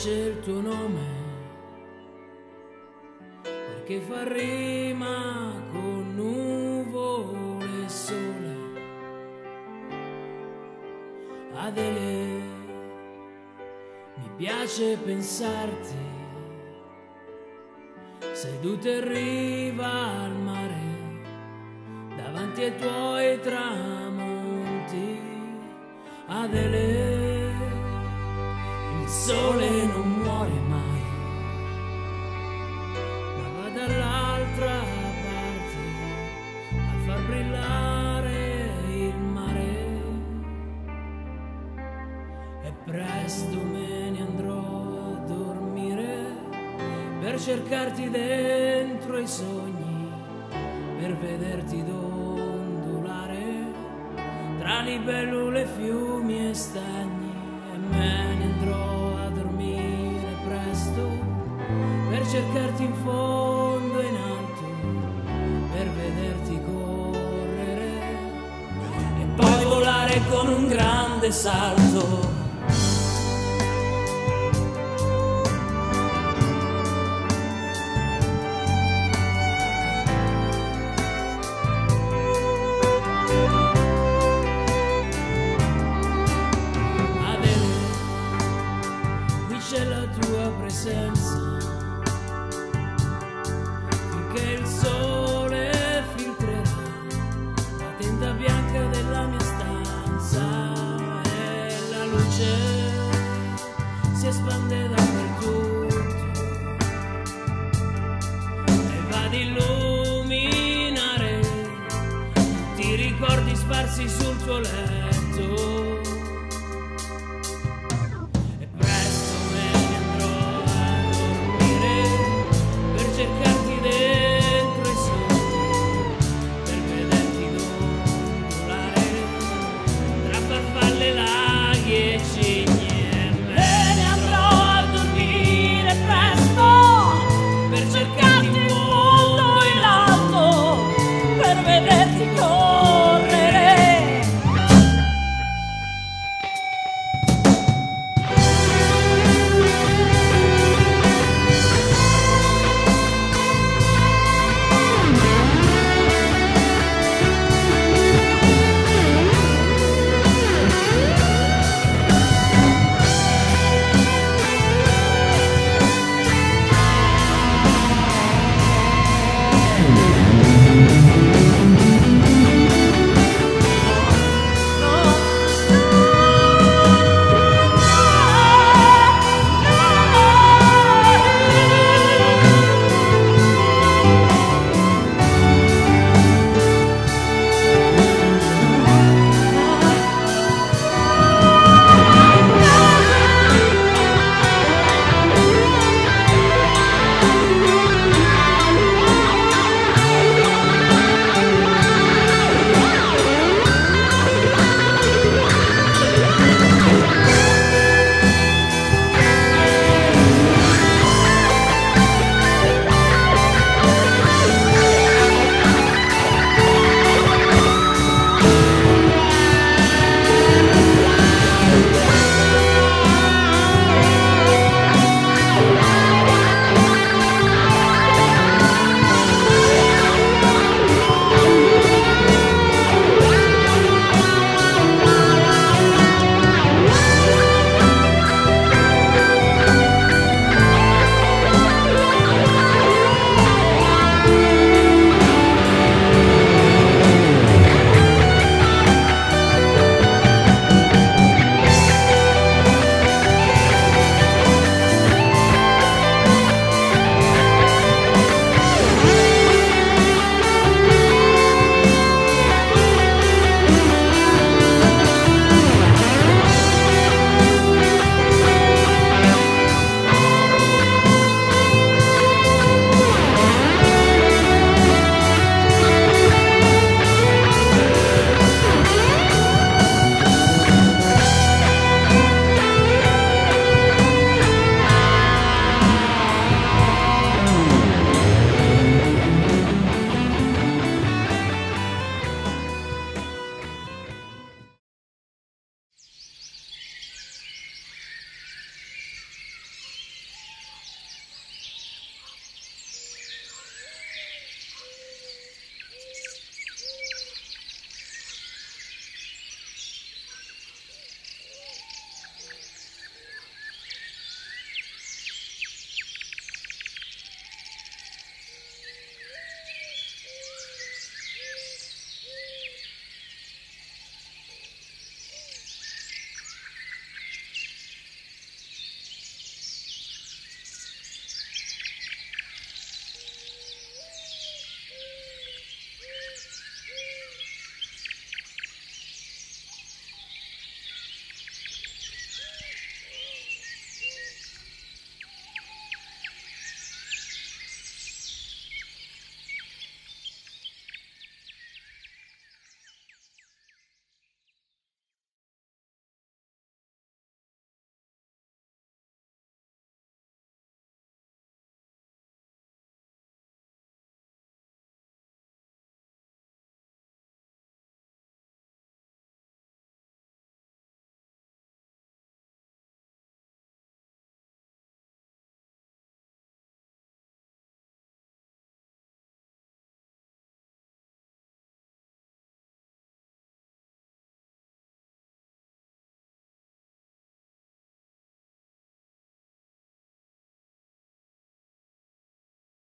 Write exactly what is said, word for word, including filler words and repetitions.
piace il tuo nome, perché fa rima con nuvole e sole. Adele, mi piace pensarti seduta in riva al mare, davanti ai tuoi tramonti. Adele, il sole non muore mai, ma va dall'altra parte a far brillare il mare. E presto me ne andrò a dormire per cercarti dentro i sogni, per vederti dondolare tra libellule, fiumi e stagni. E me ne andrò a dormire presto per cercarti in fondo e in alto, per vederti correre e poi volare con un grande salto. C'è la tua presenza, finché il sole filtrerà la tenda bianca della mia stanza e la luce si espande dappertutto e va ad illuminare tutti i ricordi sparsi sul tuo letto.